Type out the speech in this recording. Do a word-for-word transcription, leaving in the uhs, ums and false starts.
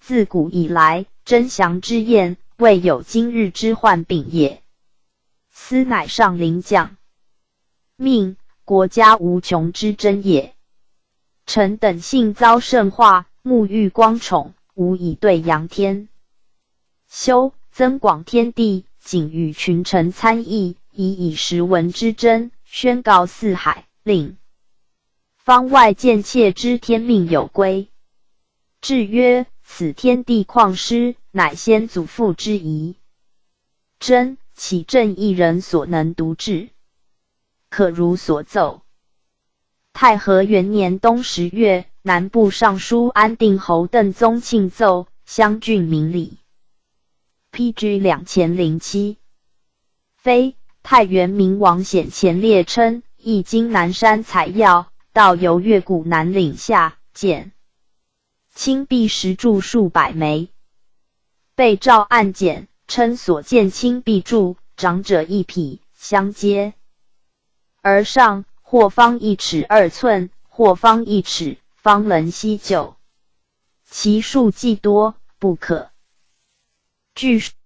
自古以来，征降之宴，未有今日之患病也。斯乃上临将命，国家无穷之真也。臣等幸遭圣化，沐浴光宠，无以对扬天。修增广天地，仅与群臣参议，以以时闻之真，宣告四海，令方外见切知天命有归。至曰：此天地旷失，乃先祖父之遗。真岂正一人所能独治？可如所奏。太和元年冬十月，南部尚书安定侯邓宗庆奏襄郡明礼。P G 两千零七。非太原明王显前列称，亦经南山采药，到游越谷南岭下，见青壁石柱数百枚。被诏案检，称所见青壁柱，长者一匹，相接而上，或方一尺二寸，或方一尺，方能悉就。其数既多，不可据说。